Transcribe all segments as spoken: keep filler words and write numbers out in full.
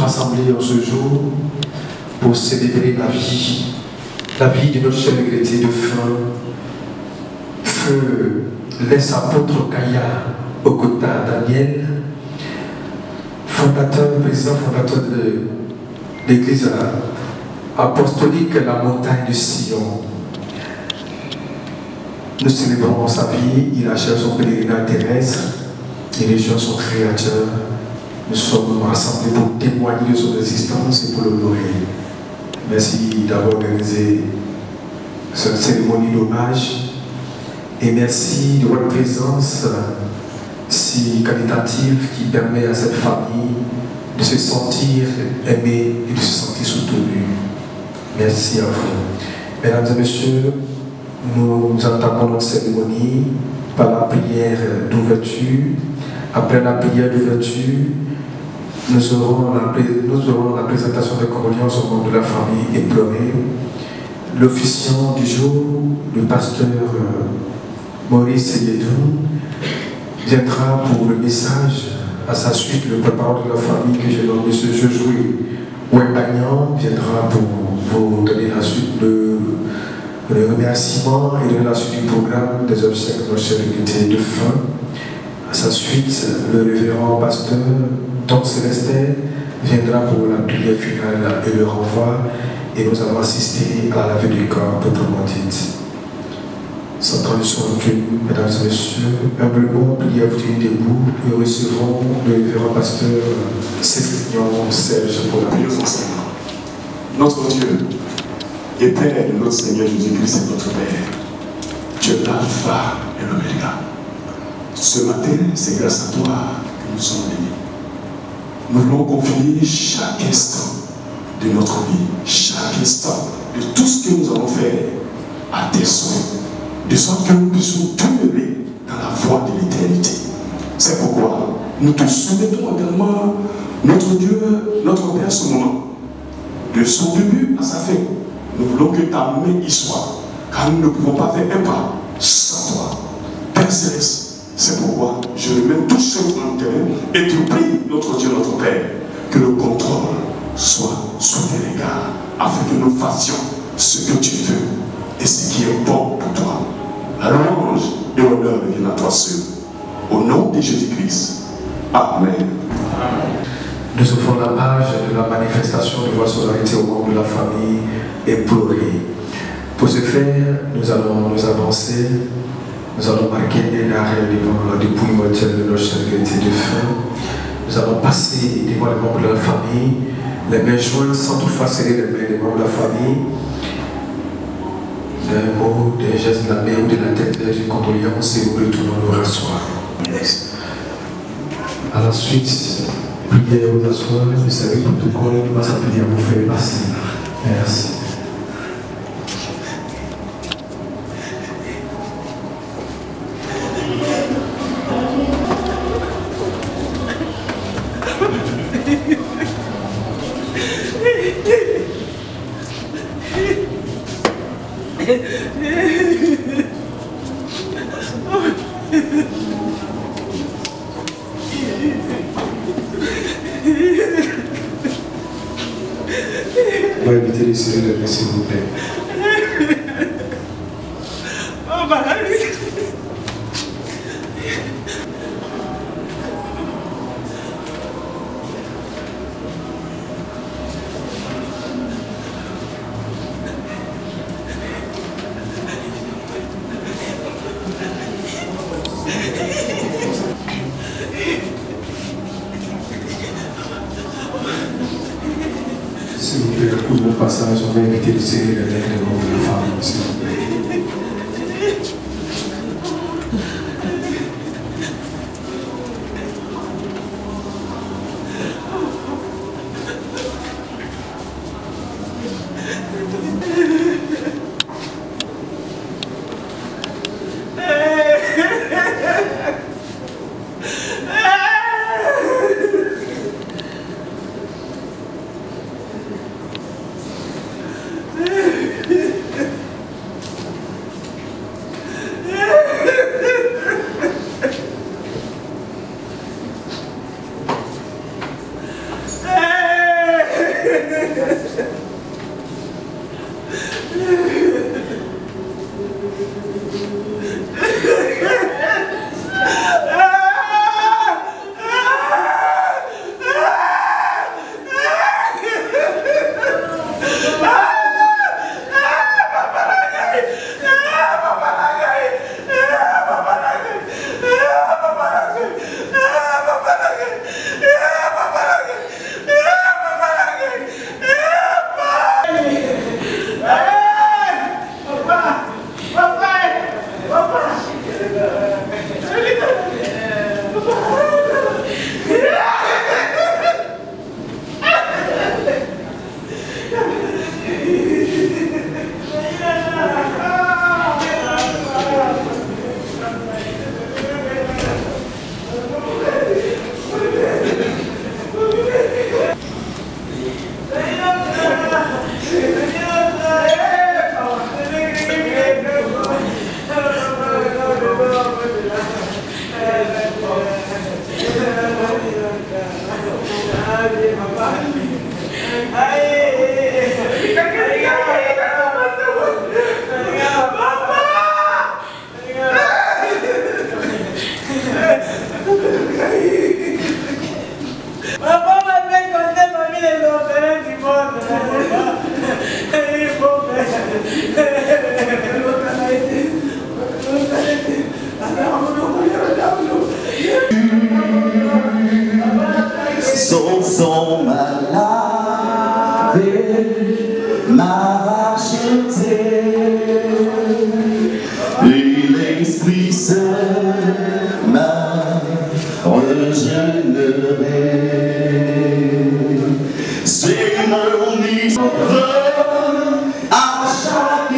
rassemblés en ce jour pour célébrer la vie, la vie de notre cher regretté de fin, feu les apôtres Kaya Okota Daniel, fondateur, président fondateur de l'église apostolique La Montagne de Sion. Nous célébrons sa vie, il achève son pèlerinage terrestre, il rejoint son créateur. Nous sommes rassemblés pour témoigner de son existence et pour l'honorer. Merci d'avoir organisé cette cérémonie d'hommage et merci de votre présence si qualitative qui permet à cette famille de se sentir aimée et de se sentir soutenue. Merci à vous. Mesdames et messieurs, nous entamons notre cérémonie par la prière d'ouverture. Après la prière d'ouverture, nous aurons la, nous aurons la présentation des condoléances au nom de la famille éplorée. L'officiant du jour, le pasteur Maurice Yedou, viendra pour le message. À sa suite, le porte-parole de la famille que j'ai nommé ce Josué Ouembagnan viendra pour vous donner la suite de le remerciement et de la suite du programme des obsèques de notre cher regretté de fin. À sa suite, le révérend pasteur Tom Célestin viendra pour la prière finale et le renvoi, et nous allons assister à la lavée du corps proprement dite. Sans transition aucune, mesdames et messieurs, humblement, priez-vous debout et recevons le révérend pasteur Céphignon Serge pour la prière enseignement. Notre Dieu et Père de notre Seigneur Jésus-Christ et notre Père, tu es l'alpha et l'oméga. Ce matin, c'est grâce à toi que nous sommes venus. Nous voulons confier chaque instant de notre vie, chaque instant de tout ce que nous allons faire à tes soins, de sorte que nous puissions demeurer dans la voie de l'éternité. C'est pourquoi nous te soumettons également notre Dieu, notre Père, ce moment, de son début à sa fin. Nous voulons que ta main y soit, car nous ne pouvons pas faire un pas sans toi. Père Céleste, c'est pourquoi je remets tout ce en terrain et te prie, notre Dieu, notre Père, que le contrôle soit sous tes regards, afin que nous fassions ce que tu veux et ce qui est bon pour toi. La louange et l'honneur viennent à toi seul. Au nom de Jésus-Christ. Amen. Nous ouvrons la page de la manifestation de votre solidarité au membre de la famille éplorée. Pour ce faire, nous allons nous avancer. Nous allons marquer un arrêt devant la dépouille mortelle de notre cher regretté de fin. Nous allons passer devant les membres de la famille, les mains jointes sans toutefois serrer les mains des membres de la famille. D'un mot, d'un geste de la main ou de la tête, d'une condoléance et nous retournons nous rasseoir. À la suite, priez vous asseoir, vous savez le protocole, nous va s'appeler à vous faire passer. Merci. On va éviter de serrer les mains, s'il vous plaît. S'il vous plaît, pour mon passage, on va éviter de serrer les mains des membres de la famille, s'il vous plaît. Son sang m'a lavé, m'a racheté, et l'Esprit Saint m'a régénéré. C'est mon histoire à chaque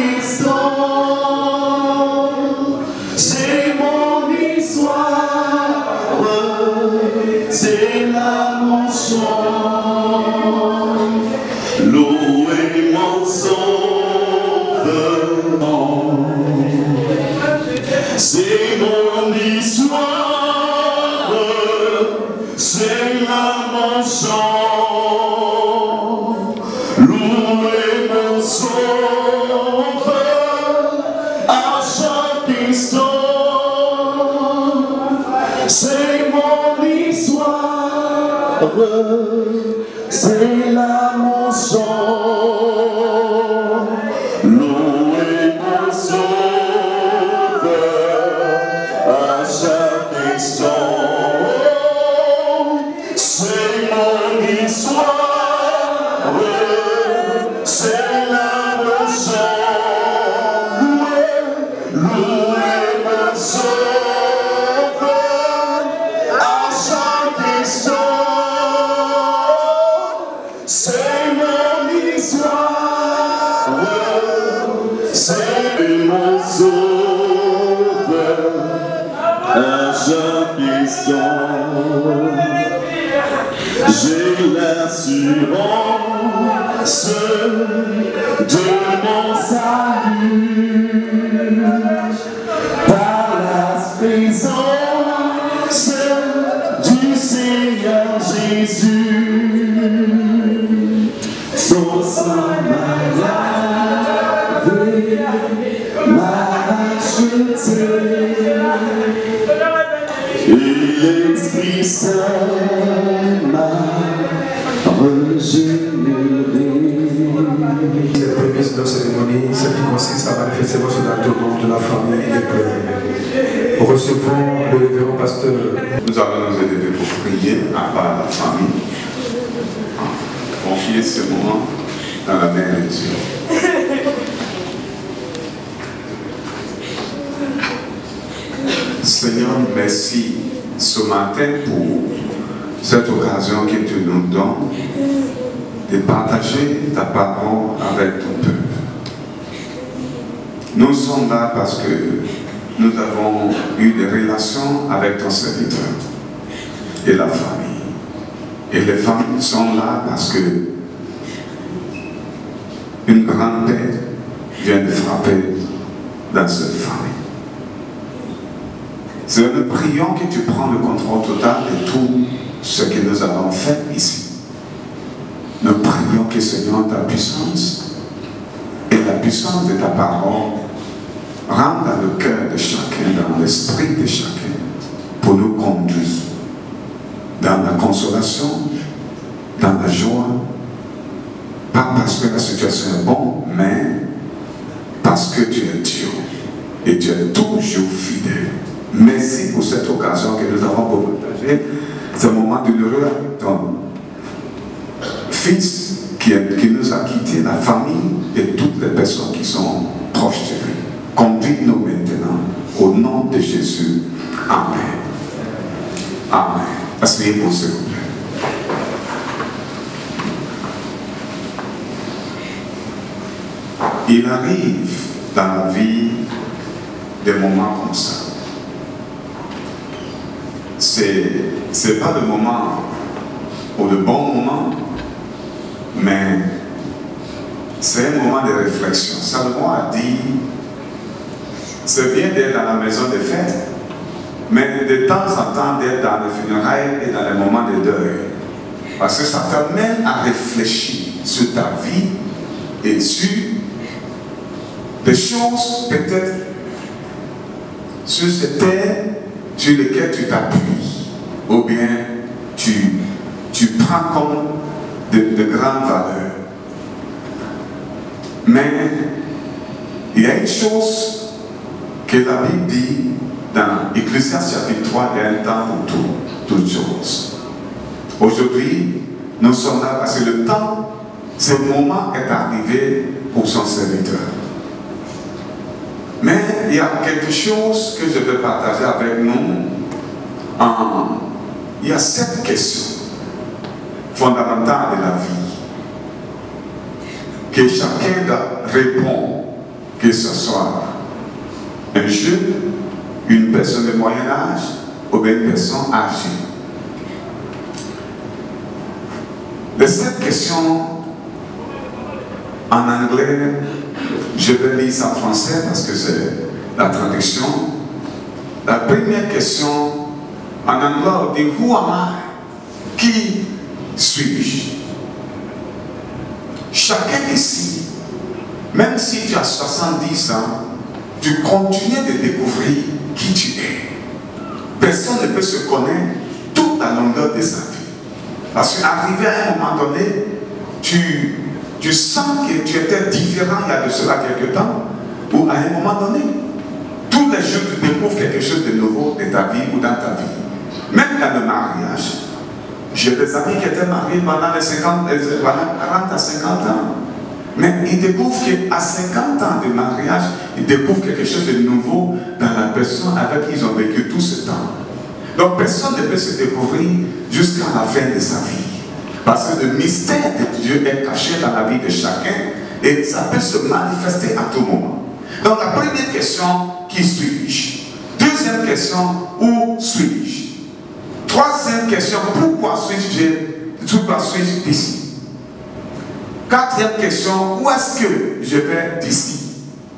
instant, c'est mon histoire, c'est la mon chant, louez mon sauveur. C'est mon histoire, c'est la mon chant, louez mon sauveur à chaque instant. C'est mon histoire, c'est là mon chant, louez mon sauveur à chaque instant. C'est mon histoire, c'est là mon chant, louez mon sauveur à chaque instant. C'est mon histoire, c'est mon sauveur à chaque instant. J'ai l'assurance de mon salut par la présence du Seigneur Jésus. Son sang m'a lavé, m'a racheté, et l'Esprit Saint m'a régénéré. Cette prémisse de la cérémonie, ce qui consiste à manifester votre nom de la famille et des pleurs. Recevons le révérend pasteur. Nous allons nous élever pour prier à part la famille. Confier ce moment dans la main de Dieu. Seigneur, merci ce matin pour cette occasion que tu nous donnes de partager ta parole avec ton peuple. Nous sommes là parce que nous avons eu des relations avec ton serviteur et la famille. Et les familles sont là parce que une grande paix vient de frapper dans cette famille. C'est nous prions que tu prends le contrôle total de tout ce que nous avons fait ici. Nous prions que Seigneur, ta puissance et la puissance de ta parole rentre dans le cœur de chacun, dans l'esprit de chacun, pour nous conduire dans la consolation, dans la joie, pas parce que la situation est bonne, mais parce que tu es Dieu et tu es toujours fidèle. Merci pour cette occasion que nous avons pour partager ce moment douloureux avec ton fils qui, est, qui nous a quittés, la famille et toutes les personnes qui sont proches de lui. Conduis-nous maintenant au nom de Jésus. Amen. Amen. Asseyez-vous, s'il vous plaît. Il arrive dans la vie des moments comme ça. C'est, c'est pas le moment ou le bon moment, mais c'est un moment de réflexion. Salomon a dit, c'est bien d'être dans la maison des fêtes, mais de temps en temps d'être dans les funérailles et dans les moments de deuil. Parce que ça t'amène à réfléchir sur ta vie et sur des choses peut-être sur ces terres sur lesquelles tu t'appuies ou bien tu, tu prends comme de, de grandes valeurs. Mais il y a une chose que la Bible dit dans Ecclésiaste chapitre trois, il y a un temps pour tout, toutes choses. Aujourd'hui, nous sommes là parce que le temps, ce moment est arrivé pour son serviteur. Mais il y a quelque chose que je veux partager avec nous. En, il y a sept questions fondamentales de la vie que chacun doit répondre, que ce soit un jeune, une personne de moyen âge ou bien une personne âgée. Les sept questions en anglais, je vais lire ça en français parce que c'est la traduction. La première question en anglais, on dit Who am I? Qui suis-je? Chacun ici, même si tu as soixante-dix ans, tu continues de découvrir qui tu es. Personne ne peut se connaître toute la longueur de sa vie. Parce qu'arrivé à un moment donné, tu, tu sens que tu étais différent il y a de cela quelque temps, ou à un moment donné, tous les jours tu découvres quelque chose de nouveau de ta vie ou dans ta vie. Même dans le mariage, j'ai des amis qui étaient mariés pendant les cinquante, quarante à cinquante ans. Mais ils découvrent qu'à cinquante ans de mariage, ils découvrent quelque chose de nouveau dans la personne avec qui ils ont vécu tout ce temps. Donc personne ne peut se découvrir jusqu'à la fin de sa vie. Parce que le mystère de Dieu est caché dans la vie de chacun et ça peut se manifester à tout moment. Donc la première question, qui suis-je? Deuxième question, où suis-je? Troisième question, pourquoi suis-je pourquoi suis-je ici? Quatrième question, où est-ce que je vais d'ici?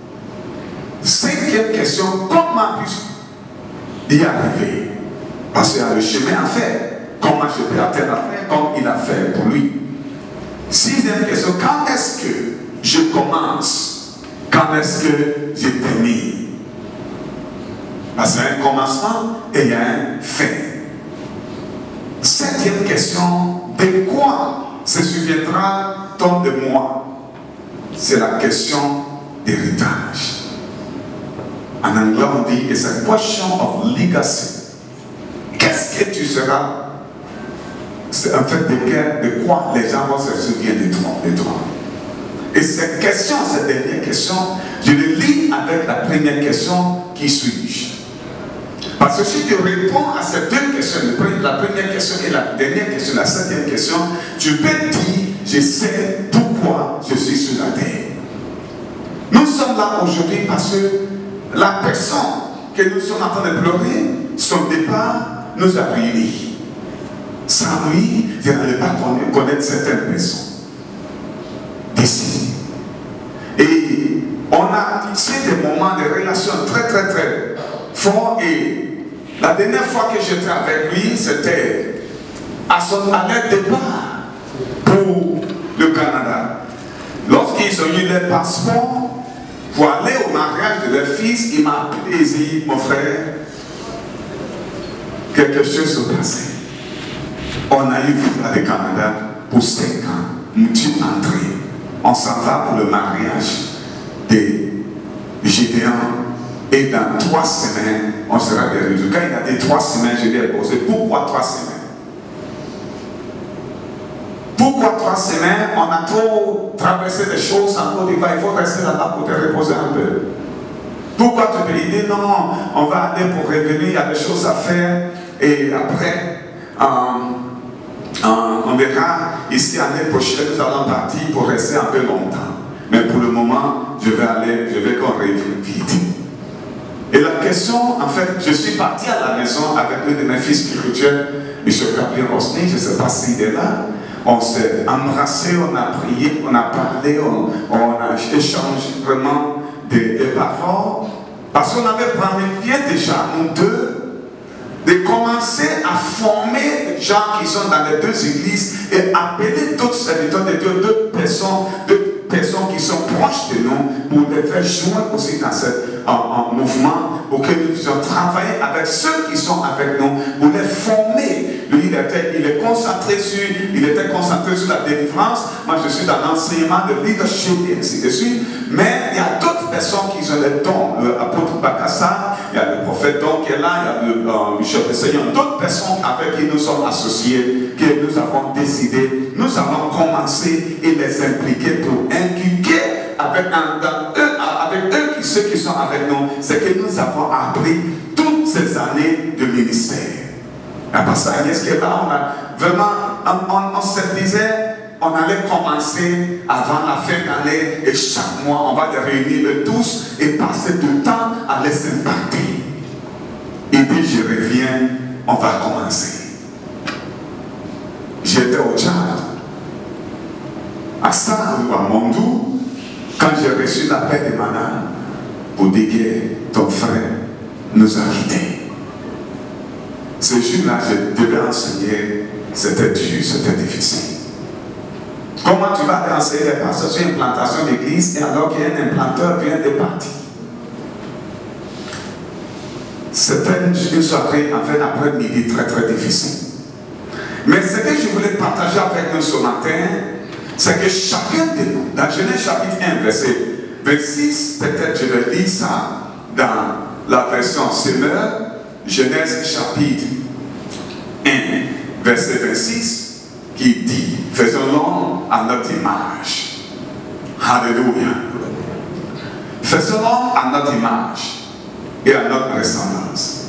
Cinquième question, comment puis-je y arriver? Parce qu'il y a le chemin à faire. Comment je peux atteindre à faire comme il a fait pour lui? Sixième question, quand est-ce que je commence? Quand est-ce que je termine? Parce qu'il y a un commencement et il y a un fin. Septième question, de quoi se souviendra-t-on de moi? C'est la question d'héritage. En anglais, on dit, it's a question of legacy. Qu'est-ce que tu seras? C'est en fait de, quel, de quoi les gens vont se souvenir de toi, de toi. Et cette question, cette dernière question, je le lis avec la première question, qui suis-je? Parce que si tu réponds à ces deux questions, la première question et la dernière question, la septième question, tu peux dire, je sais pourquoi je suis sur la terre. Nous sommes là aujourd'hui parce que la personne que nous sommes en train de pleurer, son départ nous a réunis. Sans lui, je n'allais pas connaître certaines personnes d'ici. Et on a c'est des moments de relation très très très forts. Et la dernière fois que j'étais avec lui, c'était à son à leur départ pour le Canada. Lorsqu'ils ont eu leur passeport pour aller au mariage de leur fils, il m'a appelé et dit, mon frère, quelque chose se passait. On a eu vivre au Canada pour cinq ans. Nous sommes entrés. On s'en va pour le mariage de Gédéon. Et dans trois semaines, on sera perdu. Quand il a dit trois semaines, je lui ai posé pourquoi trois semaines? Pourquoi trois semaines? On a trop traversé des choses en Côte d'Ivoire, il faut rester là-bas pour te reposer un peu. Pourquoi tu peux dire non, on va aller pour revenir, il y a des choses à faire et après, euh, euh, on verra ici l'année prochaine, nous allons partir pour rester un peu longtemps. Mais pour le moment, je vais aller, je vais qu'on revienne vite. Et la question, en fait, je suis parti à la maison avec un de mes fils spirituels, M. Gabriel Rosny, je ne sais pas s'il est là. on s'est embrassé, on a prié, on a parlé, on, on a échangé vraiment des, des paroles. Parce qu'on avait planifié déjà, nous deux, de commencer à former les gens qui sont dans les deux églises et appeler d'autres serviteurs de Dieu, d'autres personnes, d'autres personnes qui sont proches de nous pour les faire joindre aussi dans ce en, en mouvement, pour que nous puissions travailler avec ceux qui sont avec nous, pour les former. Lui, il était, il est concentré sur, il était concentré sur la délivrance. Moi, je suis dans l'enseignement de leadership et ainsi de suite. Mais il y a d'autres personnes qui ont les dons. L'apôtre Bakassa, il y a le prophète Don qui est là, il y a le euh, bishop de Seigneur, d'autres personnes avec qui nous sommes associés, que nous avons décidé, nous allons commencer et les impliquer pour inculquer avec, un, dans eux, avec eux, ceux qui sont avec nous, c'est que nous avons appris toutes ces années de ministère. La pasteur Agnès qui est là, on a vraiment, on, on, on se disait, on allait commencer avant la fin d'année et chaque mois, on va les réunir eux tous et passer du temps à les impacter. Et dès que je reviens, on va commencer. J'étais au Tchad, à ça ou à Mondou, quand j'ai reçu l'appel de madame pour dire que ton frère nous a quittés. Ce jour-là, je devais enseigner, c'était dur, c'était difficile. Comment tu vas aller enseigner les pasteurs sur une plantation d'église et alors qu'il y a un implanteur qui vient de partir? C'était une soirée, en fait, après-midi très très difficile. Mais ce que je voulais partager avec nous ce matin, c'est que chacun de nous, dans Genèse chapitre un, verset vingt-six, peut-être je vais lire ça dans la version Semeur, Genèse chapitre un, verset vingt-six, qui dit, faisons l'homme à notre image. Alléluia. Faisons l'homme à notre image et à notre ressemblance.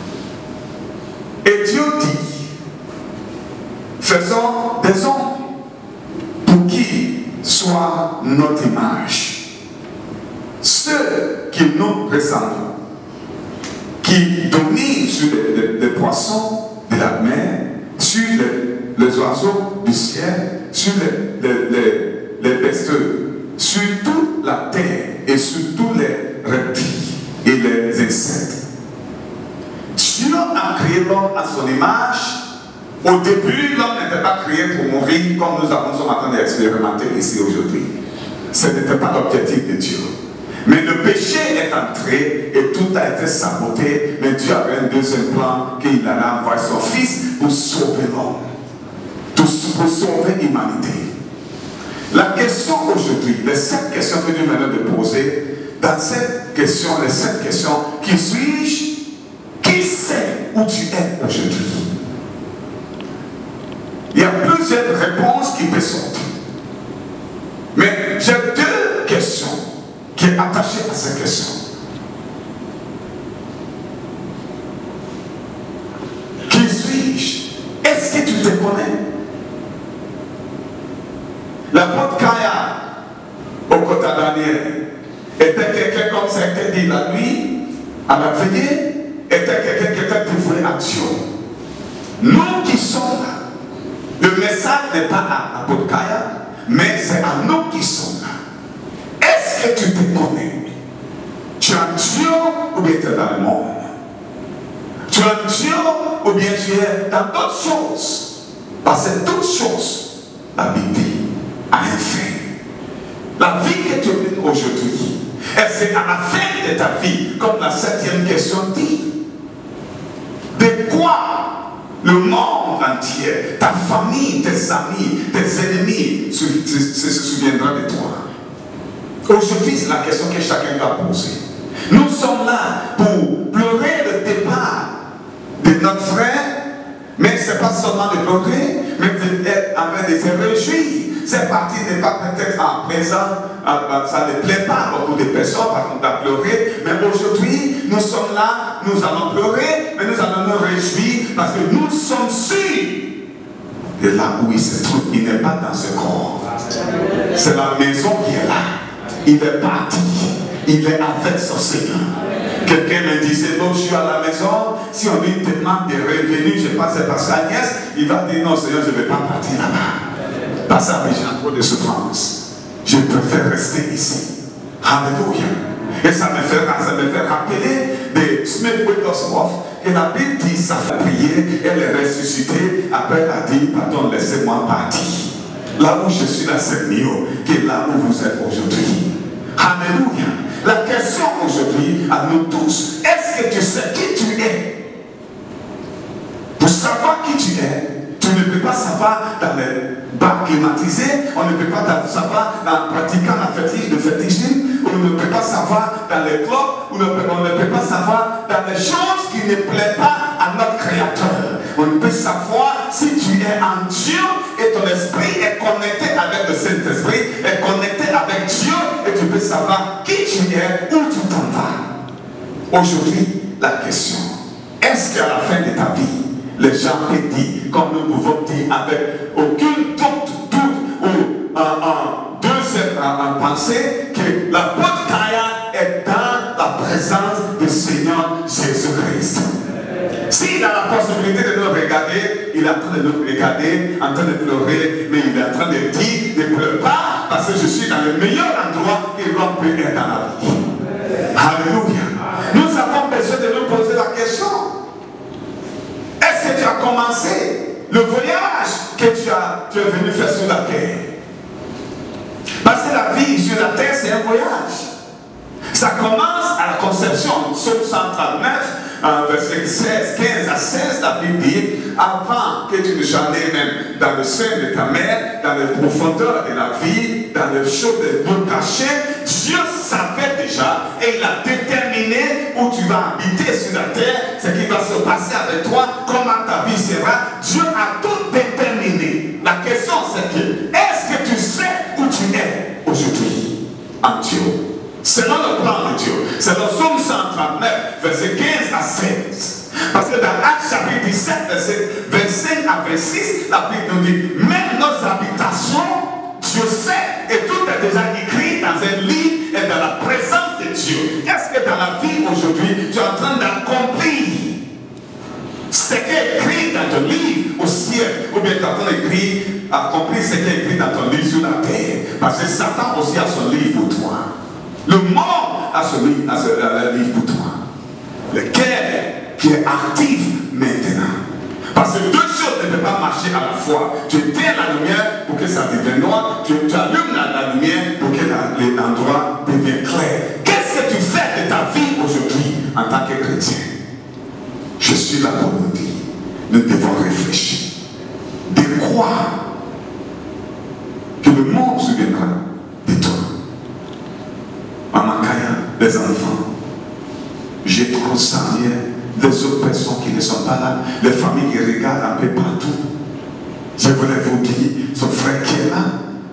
Et Dieu dit, faisons des hommes pour qui soit notre image. Ceux qui nous ressemblent, qui dominent sur les, les, les poissons de la mer, sur les, les oiseaux du ciel, sur les, les, les, les bestiaux, sur toute la terre et sur tous les reptiles et les insectes. Dieu a créé l'homme à son image. Au début, l'homme n'était pas créé pour mourir comme nous avons ce matin d'expérimenter ici aujourd'hui. Ce n'était pas l'objectif de Dieu. Mais le péché est entré et tout a été saboté. Mais Dieu avait un deuxième plan qu'il allait envoyer son fils pour sauver l'homme, pour sauver l'humanité. La question aujourd'hui, les sept questions que Dieu m'a de poser, dans cette question, les sept questions, qui suis-je? Qui sait où tu es aujourd'hui? Il y a plusieurs réponses qui peuvent sortir. Mais j'ai deux questions qui sont attachées à ces questions. Qui suis-je? Est-ce que tu te connais? L'apôtre Kaya, au côté de Daniel, était quelqu'un comme ça qui dit la nuit, à la veillée, était quelqu'un qui était dévoué à Dieu. Nous qui sommes là, le message n'est pas à l'apôtre Kaya, mais c'est à nous qui sommes là. Est-ce que tu te connais? Tu es un Dieu ou bien tu es dans le monde? Tu es un Dieu ou bien tu es dans d'autres choses? Parce que toutes choses, la Bible a un fin. La vie que tu vis aujourd'hui, et c'est à la fin de ta vie, comme la septième question dit. De quoi le monde entier, ta famille, tes amis, tes ennemis se, se, se, se souviendra de toi? Aujourd'hui, c'est la question que chacun doit poser. Nous sommes là pour pleurer le départ de notre frère, mais ce n'est pas seulement de pleurer, mais de, de se réjouir. Cette partie n'est pas peut-être en présent, ça ne plaît pas à beaucoup de personnes, par contre, à pleurer, mais aujourd'hui, nous sommes là, nous allons pleurer, mais nous allons nous réjouir parce que nous sommes sûrs de là où il se trouve. Il n'est pas dans ce corps. C'est la maison qui est là. Il est parti. Il est avec son Seigneur. Quelqu'un me disait, donc je suis à la maison, si on lui demande de revenir, je pense que c'est parce qu'Agnès, il va dire non Seigneur, je ne vais pas partir là-bas. Parce que j'ai trop de souffrance. Je préfère rester ici. Alléluia. Et ça me fait, ça me fait rappeler de Smith Wigglesworth que la Bible dit ça fait prier, elle est ressuscitée. Après elle a dit, pardon, laissez-moi partir. Là où je suis là, c'est mieux que là où vous êtes aujourd'hui. Alléluia. La question aujourd'hui à nous tous, est-ce que tu sais qui tu es? Pour savoir qui tu es, tu ne peux pas savoir dans les bars climatisés, on ne peut pas savoir en pratiquant la fétiche de fétichisme, on ne peut pas savoir dans les clubs, on ne peut, on ne peut pas savoir dans les choses qui ne plaisent pas à notre Créateur. On peut savoir si tu es en Dieu et ton esprit est connecté avec le Saint-Esprit, est connecté avec Dieu et tu peux savoir qui tu es, où tu t'en vas. Aujourd'hui, la question, est-ce qu'à la fin de ta vie, les gens te disent, comme nous pouvons dire avec aucune doute, doute ou en deuxième en pensée, que la porte Kaya est dans la présence du Seigneur Jésus-Christ. S'il a la possibilité de nous regarder, il est en train de nous regarder, en train de pleurer, mais il est en train de dire, ne pleure pas, parce que je suis dans le meilleur endroit que l'homme peut être dans la vie. Alléluia. Nous avons besoin de nous poser la question. Est-ce que tu as commencé le voyage que tu, as, tu es venu faire sur la terre? Parce que la vie sur la terre, c'est un voyage. Ça commence à la conception, Psaume cent trente-neuf, verset seize, quinze à seize, la Bible dit, avant que tu ne sois né même dans le sein de ta mère, dans les profondeurs de la vie, dans les choses de nos cachets, Dieu savait déjà et il a déterminé où tu vas habiter sur la terre, ce qui va se passer avec toi, comment ta vie sera. Dieu a tout déterminé. La question c'est que, est-ce que tu sais où tu es aujourd'hui en Dieu? Selon le plan de Dieu, c'est le Psaume cent trente-neuf, verset quinze à seize. Parce que dans Actes chapitre dix-sept, verset vingt-cinq à vingt-six, la Bible nous dit, même nos habitations, Dieu sait, et tout est déjà écrit dans un livre et dans la présence de Dieu. Est-ce que dans la vie aujourd'hui, tu es en train d'accomplir ce qui est écrit dans ton livre au ciel, ou bien tu es en train d'écrire, accomplir ce qui est écrit dans ton livre sur la terre? Parce que Satan aussi a son livre pour toi. Le monde a ce livre, a ce, a le livre pour toi. Le cœur qui est actif maintenant. Parce que deux choses ne peuvent pas marcher à la fois. Tu éteins la lumière pour que ça devienne noir. Tu, tu allumes la, la lumière pour que l'endroit devienne clair. Qu'est-ce que tu fais de ta vie aujourd'hui en tant que chrétien? Je suis là pour nous dire, nous devons réfléchir. De croire que le monde se souviendra de toi. Maman Kaya, les enfants, j'ai trop senti les autres personnes qui ne sont pas là, les familles qui regardent un peu partout. Je voulais vous dire, son frère qui est là,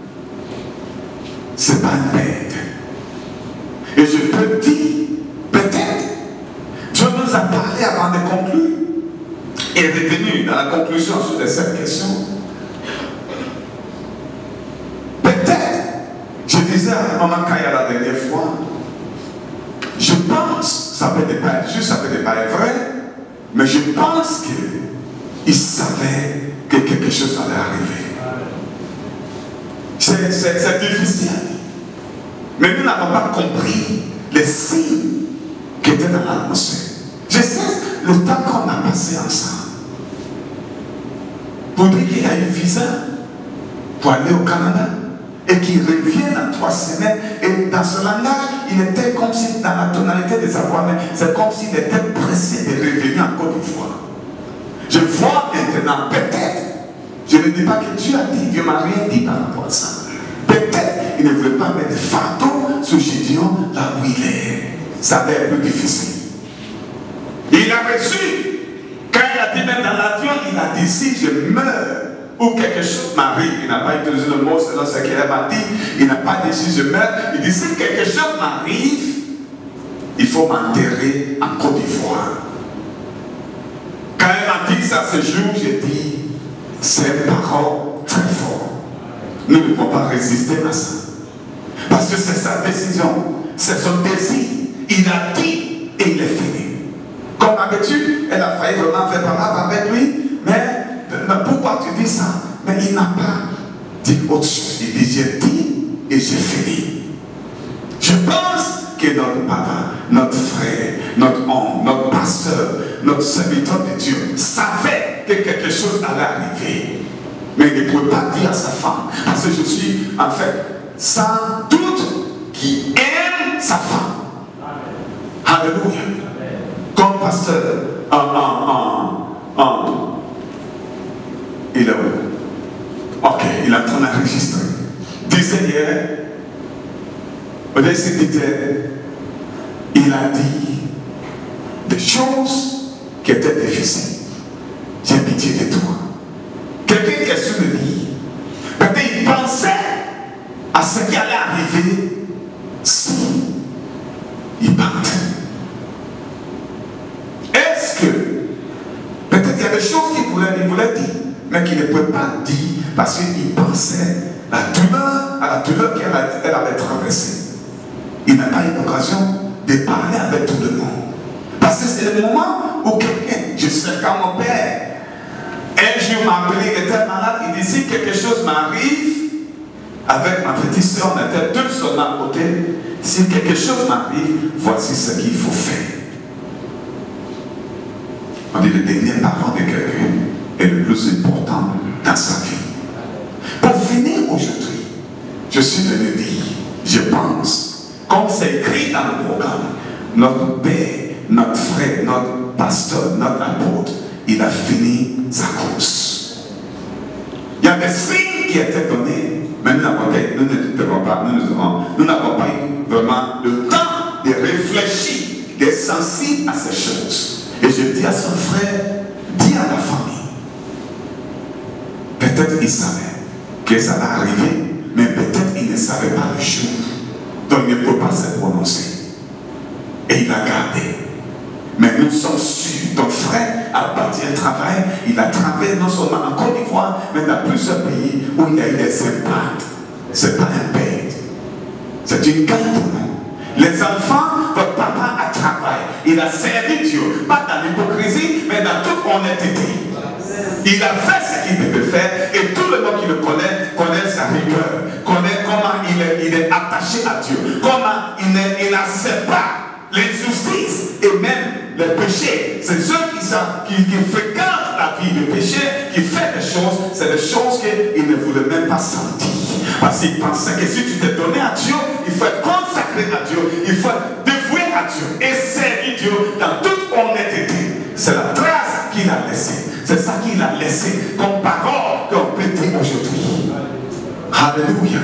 c'est pas une bête. Et je peux dire, peut-être, Dieu nous a parlé avant de conclure, et est revenu dans la conclusion sur cette question. Peut-être, je disais à Maman Kaya la dernière fois, je pense, ça peut ne pas être juste, ça peut ne pas être vrai, mais je pense qu'il savait que quelque chose allait arriver. C'est difficile. Mais nous n'avons pas compris les signes qui étaient dans l'atmosphère. Je sais le temps qu'on a passé ensemble. Pour dire qu'il a eu visa pour aller au Canada et qu'il revient dans trois semaines. Et dans ce langage, il était comme si, dans la tonalité des avoirs, c'est comme s'il était pressé de revenir en Côte d'Ivoire. Je vois maintenant, peut-être, je ne dis pas que Dieu a dit, Dieu m'a rien dit par rapport à ça. Peut-être il ne voulait pas mettre de fardeau sur Gédéon là où il est. Ça va être plus difficile. Il a reçu, quand il a dit même dans l'avion, il a dit si je meurs ou quelque chose m'arrive, il n'a pas utilisé le mot selon ce qu'il m'a dit, il n'a pas dit si je meurs, il dit si quelque chose m'arrive, il faut m'enterrer en Côte d'Ivoire. Quand il m'a dit ça ce jour, j'ai dit c'est une parole très forte. Nous ne pouvons pas résister à ça. Parce que c'est sa décision, c'est son désir. Il a dit et il est fini. Comme d'habitude, elle a failli vraiment faire parler avec lui, mais, mais pourquoi tu dis ça? Mais il n'a pas dit autre chose. Il dit, j'ai dit et j'ai fini. Je pense que notre papa, notre frère, notre homme, notre pasteur, notre serviteur de Dieu savait que quelque chose allait arriver. Mais il ne pouvait pas dire à sa femme, parce que je suis en fait sans doute qui aime sa femme. Alléluia. Comme pasteur, en, en, en, en, il est où? Ok, il est en train d'enregistrer. Disait hier, au début, disait, il a dit des choses qui étaient difficiles. J'ai pitié de toi. Quelqu'un qui est sur le lit, peut-être il pensait à ce qui allait arriver si il partait. Est-ce que peut-être il y a des choses qu'il voulait, il voulait dire, mais qu'il ne pouvait pas dire parce qu'il pensait à la douleur, à la douleur qu'elle avait traversée. Il n'a pas eu l'occasion de parler avec tout le monde. Parce que c'est le moment où quelqu'un, je sais quand mon père, un jour m'a appelé, il était malade, il dit si quelque chose m'arrive, avec ma petite soeur, on était deux seuls à côté, si quelque chose m'arrive, voici ce qu'il faut faire. On dit le dernier parole de quelqu'un est le plus important dans sa vie. Pour finir aujourd'hui, je suis venu dire, je pense, comme c'est écrit dans le programme, notre père, notre frère, notre pasteur, notre apôtre, il a fini sa course. Il y a des signes qui étaient donnés, mais nous n'avons pas, nous ne devons pas, nous n'avons pas eu vraiment le temps de réfléchir, d'être sensible à ces choses. Et je dis à son frère, dis à la famille, peut-être il savait que ça allait arriver, mais peut-être il ne savait pas le jour, donc il ne peut pas se prononcer. Et il a gardé. Mais nous sommes sûrs, ton frère a bâti un travail, il a travaillé non seulement en Côte d'Ivoire, mais dans plusieurs pays où il y a eu des impacts. Ce n'est pas un père, c'est une gagne pour nous. Les enfants, votre papa a travaillé, il a servi Dieu, pas dans l'hypocrisie, mais dans toute honnêteté. Il a fait ce qu'il devait faire et tout le monde qui le connaît, connaît sa rigueur, connaît comment il est, il est attaché à Dieu, comment il n'accepte pas l'injustice et même les péchés. C'est ceux qui, qui, qui fréquentent la vie de péché, qui font des choses, c'est des choses qu'il ne voulait même pas sentir. Parce qu'il pensait que si tu t'es donné à Dieu, il faut être consacré à Dieu, il faut être dévoué à Dieu et servir Dieu dans toute honnêteté. C'est la trace qu'il a laissée. C'est ça qu'il a laissé comme parole qu'on peut dire aujourd'hui. Alléluia.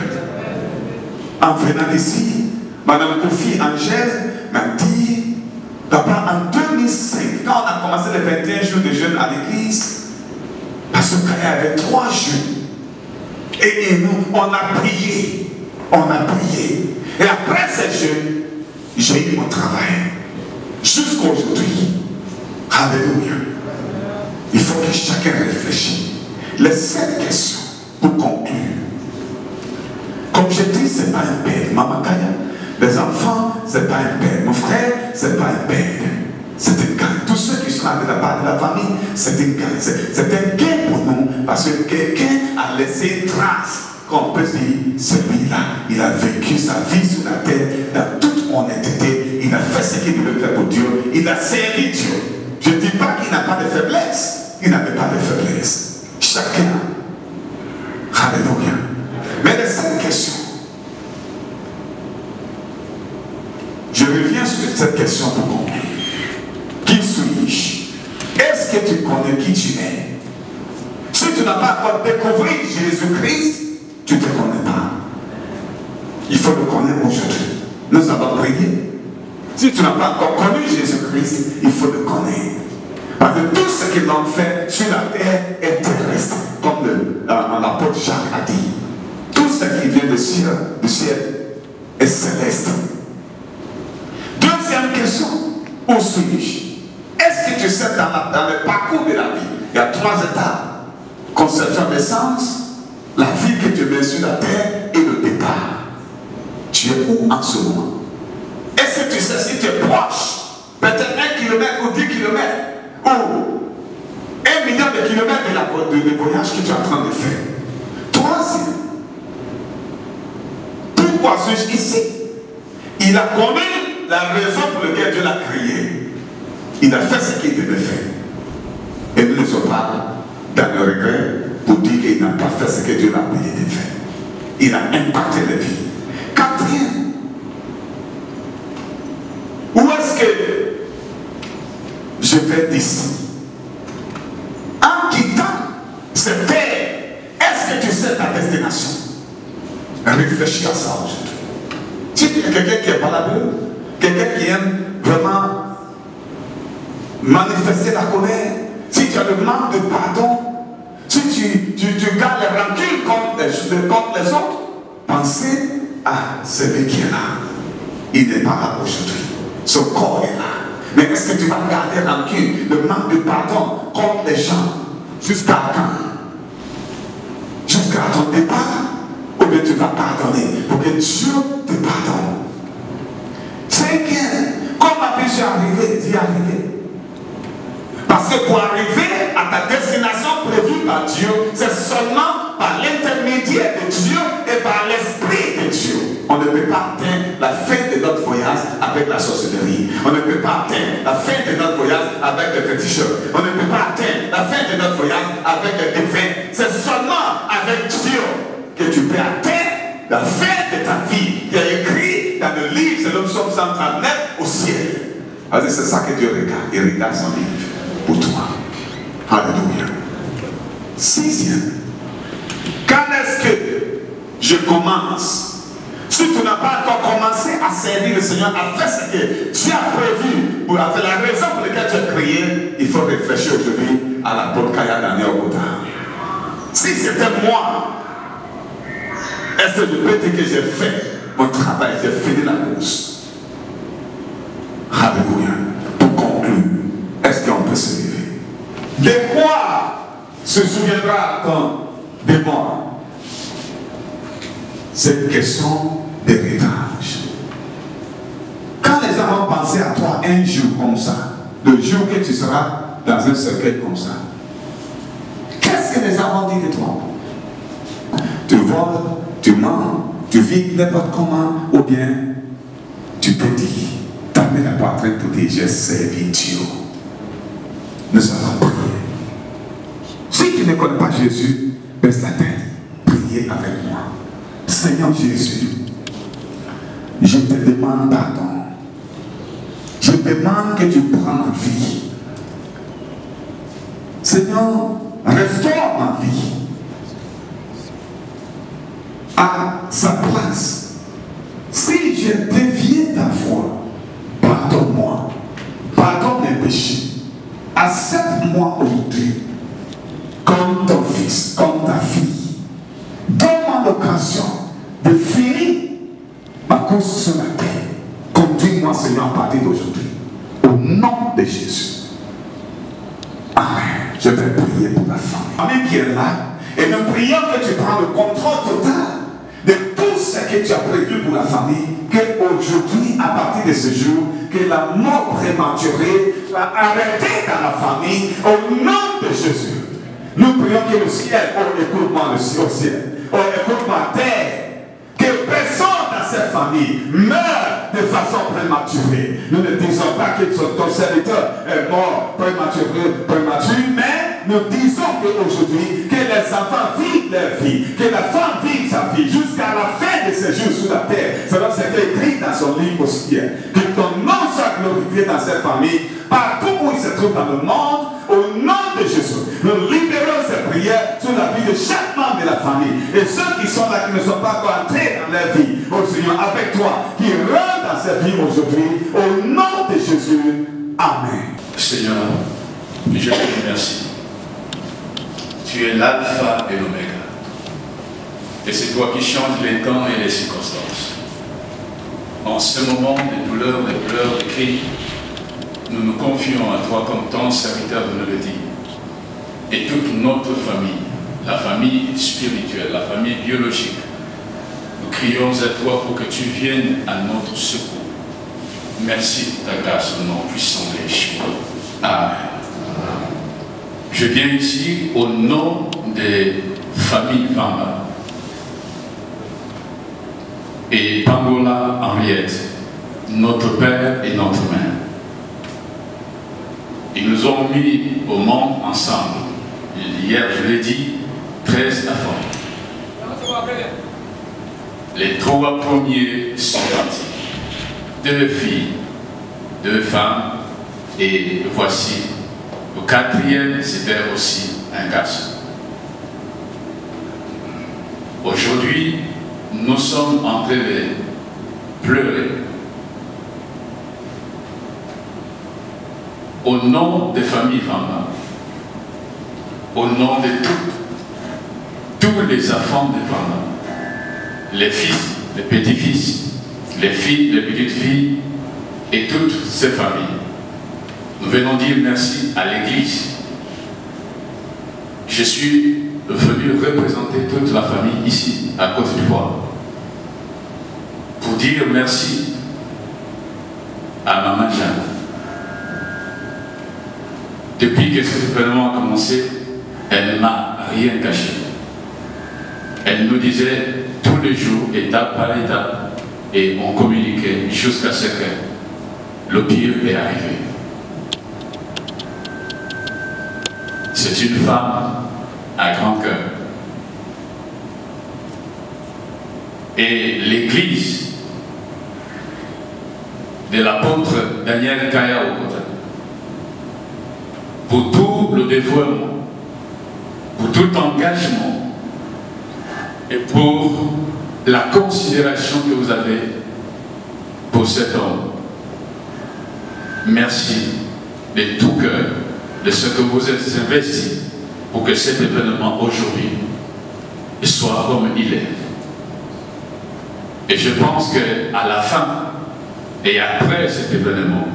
En venant ici, Madame Kofi Angèle m'a dit, papa, en deux mille cinq, quand on a commencé les vingt et un jours de jeûne à l'église, parce qu'il y avait trois jours, et, et nous, on a prié, on a prié. Et après ces jeûnes, j'ai eu mon travail. Jusqu'à aujourd'hui. Alléluia. Il faut que chacun réfléchisse. Les sept questions pour conclure. Comme je dis, ce n'est pas un père. Maman Kaya, les enfants, ce n'est pas un père. Mon frère, ce n'est pas un père. C'est un gain. Tous ceux qui sont de la part de la famille, c'est un gain. C'est un gain pour nous parce que quelqu'un a laissé une trace. Qu'on peut dire, celui-là, il a vécu sa vie sur la terre dans toute honnêteté. Il a fait ce qu'il devait faire pour Dieu. Il a servi Dieu. Je ne dis pas qu'il n'a pas de faiblesse. Il n'avait pas de faiblesse. Chacun. Alléluia. Mais les cinq questions. Je reviens sur cette question pour conclure. Qui suis-je? Est-ce que tu connais qui tu es? Si tu n'as pas encore découvert Jésus-Christ, tu ne te connais pas. Il faut le connaître aujourd'hui. Nous avons prié. Si tu n'as pas encore connu Jésus-Christ, il faut le connaître. Parce que tout ce qu'ils ont fait sur la terre est terrestre, comme l'apôtre Jacques a dit. Tout ce qui vient du ciel, du ciel est céleste. Deuxième question, où suis-je? Est-ce que tu sais dans, la, dans le parcours de la vie, il y a trois étapes. Conception des sens, la vie que tu mets sur la terre et le départ. Tu es où en ce moment? Est-ce que tu sais si tu es proche? Peut-être un kilomètre ou dix kilomètres ou un million de kilomètres de la de, de voyage que tu es en train de faire. Troisième, passage ici. Il a connu la raison pour laquelle Dieu l'a créé. Il a fait ce qu'il devait faire. Et nous ne sommes pas dans le regret pour dire qu'il n'a pas fait ce que Dieu l'a payé de faire. Il a impacté la vie. Quatrième, où est-ce que je vais d'ici? En quittant cette terre, est-ce que tu sais ta destination? Réfléchis à ça aujourd'hui. Si tu es quelqu'un qui est malade, quelqu'un qui aime vraiment manifester la colère, si tu as le manque de pardon, si tu, tu, tu gardes les rancunes contre les, contre les autres, pensez à celui qui est là. Il n'est pas là aujourd'hui. Son corps est là. Mais est-ce que tu vas garder rancune, le manque de pardon contre les gens jusqu'à quand? Jusqu'à ton départ? Ou bien tu vas pardonner pour que Dieu te pardonne? Cinquième, comment puis-je arriver d'y arriver? Parce que pour arriver à ta destination prévue par Dieu, c'est seulement par l'intermédiaire de Dieu et par l'Esprit de Dieu. On ne peut pas atteindre la fin de notre voyage avec la sorcellerie. On ne peut pas atteindre la fin de notre voyage avec les féticheurs. On ne peut pas atteindre la fin de notre voyage avec les défunts. C'est seulement avec Dieu que tu peux atteindre la fin de ta vie qui est écrit dans le livre, c'est le psaume cent trente-neuf au ciel. C'est ça que Dieu regarde. Il regarde son livre pour toi. Alléluia. Sixième, quand est-ce que je commence? Si tu n'as pas encore commencé à servir le Seigneur, à faire ce que tu as prévu, pour faire la raison pour laquelle tu as créé, il faut réfléchir aujourd'hui à la porte Kaya d'année au Kota. Si c'était moi, est-ce que je peux dire que j'ai fait mon travail, j'ai fini la course? Alléluia. Pour conclure, est-ce qu'on peut se lever? De quoi se souviendra-t-on de moi? C'est une question d'héritage. Quand les gens vont penser à toi un jour comme ça, le jour que tu seras dans un cercueil comme ça, qu'est-ce que les gens vont dire de toi? Tu voles, tu mens, tu vis n'importe comment, ou bien tu peux dire, t'amènes la poitrine pour dire j'ai servi Dieu. Nous allons prier. Si tu ne connais pas Jésus, baisse la tête, priez avec moi. Seigneur Jésus, je te demande pardon. Je demande que tu prennes ma vie. Seigneur, restaure ma vie à sa place. Si je dévié ta voie, pardonne-moi. Pardonne mes péchés. Accepte-moi aujourd'hui comme ton fils, comme ta fille. Donne-moi l'occasion de finir ma course sur la terre. Conduis-moi, Seigneur, à partir d'aujourd'hui. Au nom de Jésus. Amen. Je vais prier pour la famille. Amen qui est là. Et nous prions que tu prends le contrôle total de tout ce que tu as prévu pour la famille. Qu'aujourd'hui, à partir de ce jour, que la mort prématurée soit arrêtée dans la famille. Au nom de Jésus. Nous prions que le ciel, oh écoute-moi le ciel, oh écoute-moi terre, que personne dans cette famille meure de façon prématurée. Nous ne disons pas que ton serviteur est mort prématuré, prématuré, mais nous disons qu'aujourd'hui, que les enfants vivent leur vie, que la femme vive sa vie jusqu'à la fin de ses jours sur la terre. C'est ce qui est écrit dans son livre au ciel. Que ton nom soit glorifié dans cette famille, partout où il se trouve dans le monde. Au nom de Jésus, nous libérons ces prières sur la vie de chaque membre de la famille. Et ceux qui sont là, qui ne sont pas encore entrés dans leur vie, au Seigneur, avec toi, qui rentrent dans cette vie aujourd'hui, au nom de Jésus. Amen. Seigneur, je te remercie. Tu es l'alpha et l'oméga. Et c'est toi qui changes les temps et les circonstances. En ce moment de douleur, de pleurs, de cris, nous nous confions à toi comme ton serviteur de nous le dire. Et toute notre famille, la famille spirituelle, la famille biologique, nous crions à toi pour que tu viennes à notre secours. Merci pour ta grâce au nom puissant de Yeshua. Amen. Je viens ici au nom des familles Vamba. et Pangola Henriette, notre père et notre mère. Ils nous ont mis au monde ensemble. Hier, je l'ai dit, treize enfants. Les trois premiers sont partis. Deux filles, deux femmes, et voici, le quatrième, c'était aussi un garçon. Aujourd'hui, nous sommes en train de pleurer au nom des familles Vamba, au nom de toutes, tous les enfants de Vamba, les fils, les petits-fils, les filles, les petites-filles et toutes ces familles. Nous venons dire merci à l'Église. Je suis venu représenter toute la famille ici, à Côte d'Ivoire, pour dire merci à Maman Jeanne. Depuis que cet événement a commencé, elle ne m'a rien caché. Elle nous disait tous les jours, étape par étape, et on communiquait jusqu'à ce que le pire est arrivé. C'est une femme à grand cœur. Et l'église de l'apôtre Daniel Kaya Okota, pour tout le dévouement, pour tout engagement et pour la considération que vous avez pour cet homme. Merci de tout cœur de ce que vous êtes investi pour que cet événement aujourd'hui soit comme il est. Et je pense qu'à la fin et après cet événement,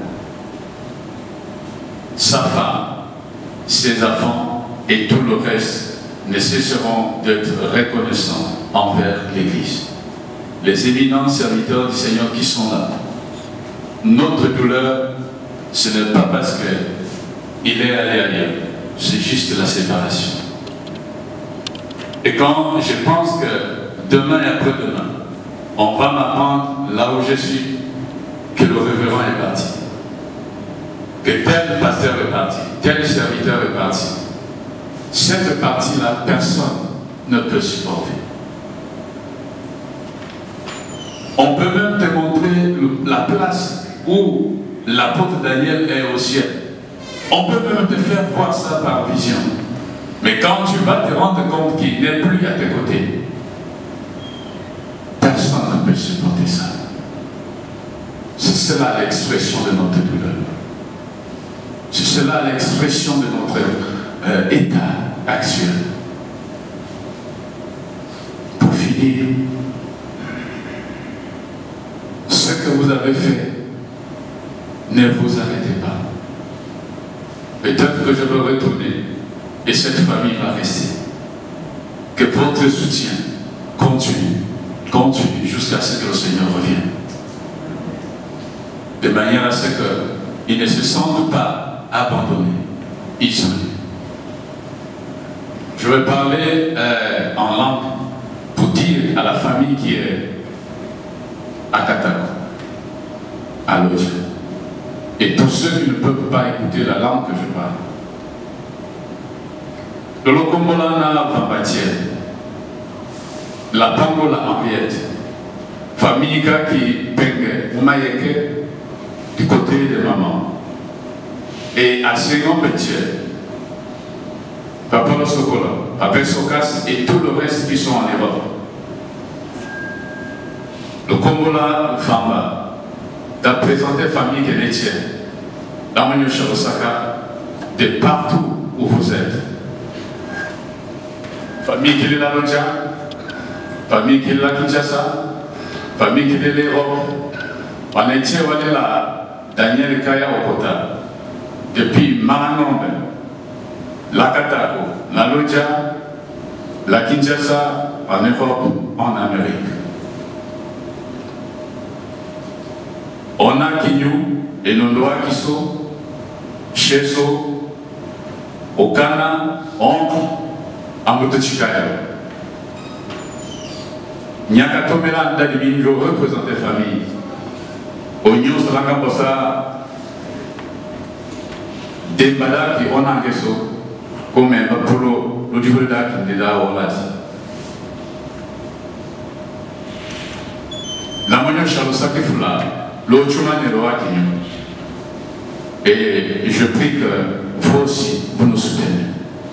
sa femme, ses enfants et tout le reste ne cesseront d'être reconnaissants envers l'Église. Les éminents serviteurs du Seigneur qui sont là, notre douleur, ce n'est pas parce qu'il est allé ailleurs, c'est juste la séparation. Et quand je pense que demain et après-demain, on va m'apprendre là où je suis que le révérend est parti, que tel pasteur est parti, tel serviteur est parti, cette partie-là, personne ne peut supporter. On peut même te montrer la place où l'apôtre Daniel est au ciel. On peut même te faire voir ça par vision. Mais quand tu vas te rendre compte qu'il n'est plus à tes côtés, personne ne peut supporter ça. C'est cela l'expression de notre douleur. C'est cela l'expression de notre euh, état actuel. Pour finir, ce que vous avez fait, ne vous arrêtez pas. Peut-être que je vais retourner et cette famille va rester. Que votre soutien continue, continue jusqu'à ce que le Seigneur revienne. De manière à ce qu'ils ne se sentent pas abandonnés, isolés. Je vais parler euh, en langue pour dire à la famille qui est à Katako, à Lodja, et tous ceux qui ne peuvent pas écouter la langue que je parle. Le Lokombola na Vambatiel, la Pangola Henriette, famille qui penge, Oumayeke, du côté de maman, et à Ségon Petiel, Papa Sokola, Papa Sokas et tout le reste qui sont en Europe. Le Kombola Famba, t'as présenté famille Kenetienne, la Manyocha Osaka, de partout où vous êtes. Famille qui est la Lodja, famille qui est la Kinshasa, famille qui est l'Europe. On était là, Daniel Kaya Okota, depuis Maranombe, la Katako, la Lodja, la Kinshasa, en Europe, en Amérique. On a Kinyu et Nondoa Kiso, Cheso, Okana, Onk, Ambotochikaya. Nyakatomela Ndadiminjo représente les familles. Oignon Srangambosa, Dembala qui on a gesso, comme un polo, le niveau d'acte de la Olati. La moyen Chalosa qui foula, l'autre chemin de l'Oakinyo. Et je prie que vous aussi, vous nous soutenez.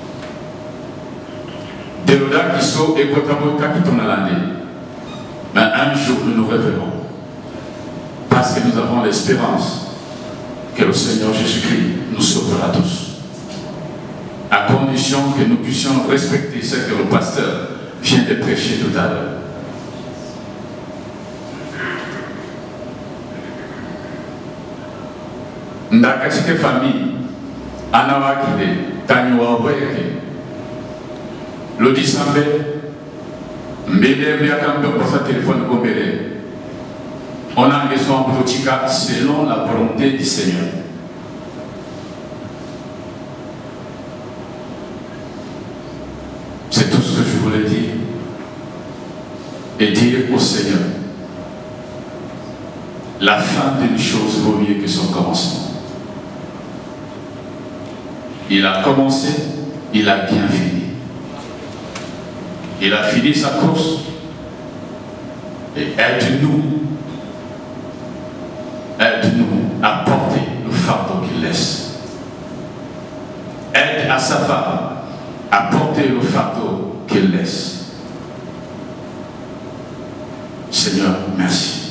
Des lodas qui sont et Kotaboka qui tournent à l'année. Mais un jour, nous nous révélons. Parce que nous avons l'espérance que le Seigneur Jésus-Christ nous sauvera tous. À condition que nous puissions respecter ce que le pasteur vient de prêcher tout à l'heure. Ndakachike famille, Anawakide, Tanywa Weke, le décembre, Mbele Mbiakambe pour sa téléphone Gombele. On a besoin de Potika selon la volonté du Seigneur. C'est tout ce que je voulais dire. Et dire au Seigneur, la fin d'une chose vaut mieux que son commencement. Il a commencé, il a bien fini. Il a fini sa course. Et aide-nous, aide-nous à porter le fardeau qu'il laisse. Aide à sa femme à porter le fardeau qu'il laisse. Seigneur, merci.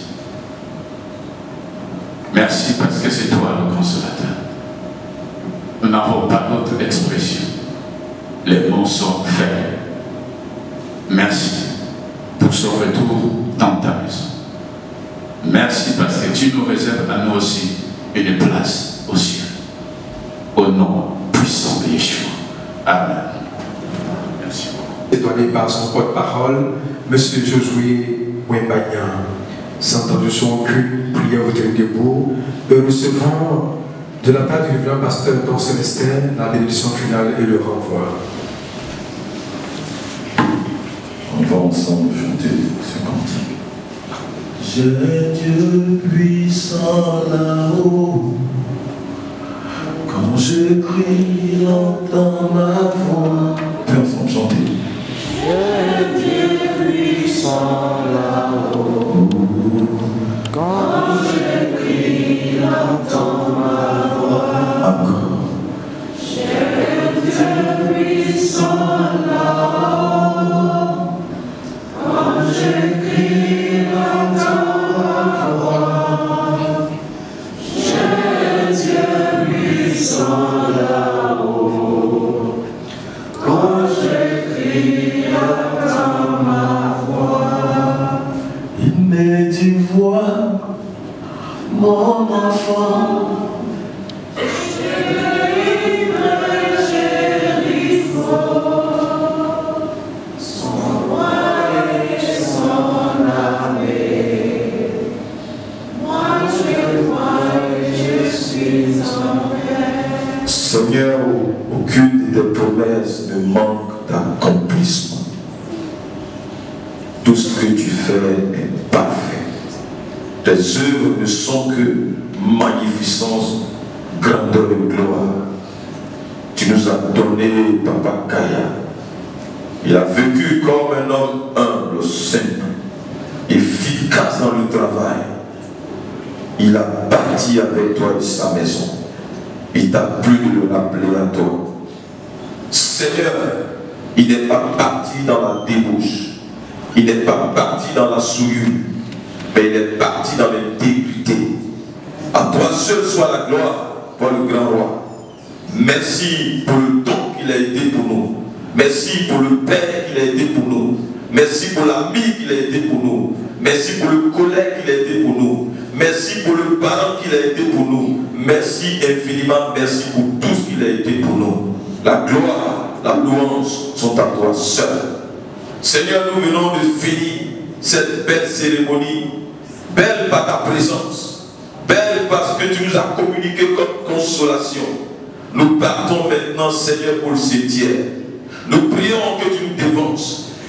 Merci parce que c'est toi le consolateur. Nous n'avons pas d'autre expression. Les mots sont faits. Merci pour son retour dans ta maison. Merci parce que tu nous réserves à nous aussi une place au ciel. Au nom puissant de Yeshua. Amen. Merci beaucoup. Étonné par son porte-parole, M. Josué Wembagnan. Sans traduction aucune, prière vous tenez debout. Nous recevons de la part du révérend pasteur Don Célestin la bénédiction finale et le renvoi. On va ensemble chanter ce cantique. J'ai Dieu puissant là-haut. Quand je crie, il entend ma voix. On peut ensemble chanter. J'ai Dieu puissant là-haut. Quand je crie, il entend ma voix. Encore. J'ai Dieu puissant là-haut. Quand je crie, il entend ma voix. J'ai Dieu puissant là-haut. Quand je crie, il entend ma voix. Il me dit, vois, mon enfant. Seigneur, aucune de tes promesses ne manque d'accomplissement. Tout ce que tu fais est parfait. Tes œuvres ne sont que magnificence, grandeur et gloire. Tu nous as donné Papa Kaya. Il a vécu comme un homme humble, simple, efficace dans le travail. Il a bâti avec toi et sa maison. Il t'a plu de le rappeler à toi. Seigneur, il n'est pas parti dans la débauche. Il n'est pas parti dans la souillure. Mais il est parti dans l'intégrité. À toi seul soit la gloire pour le grand roi. Merci pour le don qu'il a été pour nous. Merci pour le père qu'il a été pour nous. Merci pour l'ami qu'il a été pour nous. Merci pour le collègue qu'il a été pour nous. Merci pour le parent qu'il a été pour nous. Merci infiniment, merci pour tout ce qu'il a été pour nous. La gloire, la louange sont à toi seul. Seigneur, nous venons de finir cette belle cérémonie. Belle par ta présence. Belle parce que tu nous as communiqué comme consolation. Nous partons maintenant, Seigneur, pour le septième. Nous prions que tu nous dévances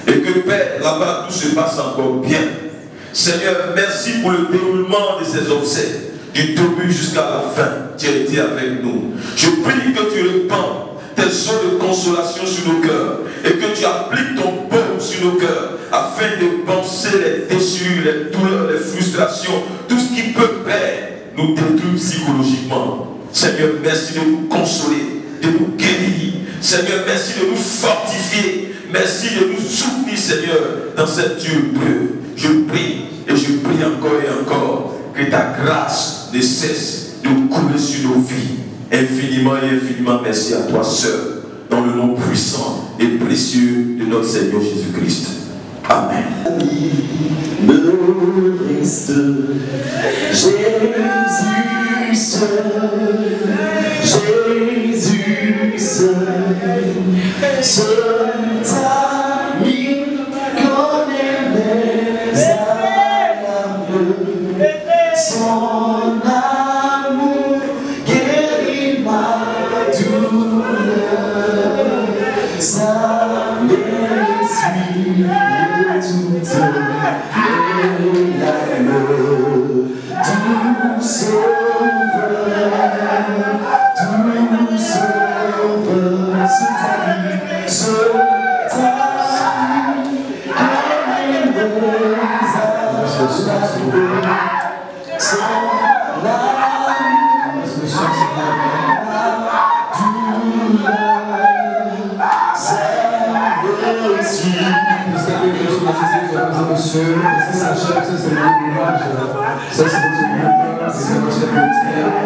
Et que Père, là-bas, tout se passe encore bien. Seigneur, merci pour le déroulement de ces obsèques. Du début jusqu'à la fin, tu as été avec nous. Je prie que tu répands tes eaux de consolation sur nos cœurs et que tu appliques ton baume sur nos cœurs afin de penser les déchirures, les douleurs, les frustrations, tout ce qui peut, Père, nous détruire psychologiquement. Seigneur, merci de nous consoler, de nous guérir. Seigneur, merci de nous fortifier. Merci de nous soutenir, Seigneur, dans cette dure preuve. Je prie et je prie encore et encore que ta grâce ne cesse de couler sur nos vies. Infiniment et infiniment merci à toi seul, dans le nom puissant et précieux de notre Seigneur Jésus-Christ. Amen. Me reste Jésus seul, Jésus seul, seul ami connaît mes âmes, son amour guérit ma douleur, ça m'essuie toute l'âme, tout sauveur, tout sauveur, c'est ta vie, c'est ta vie, comme les âmes, son âme, Ça, c'est votre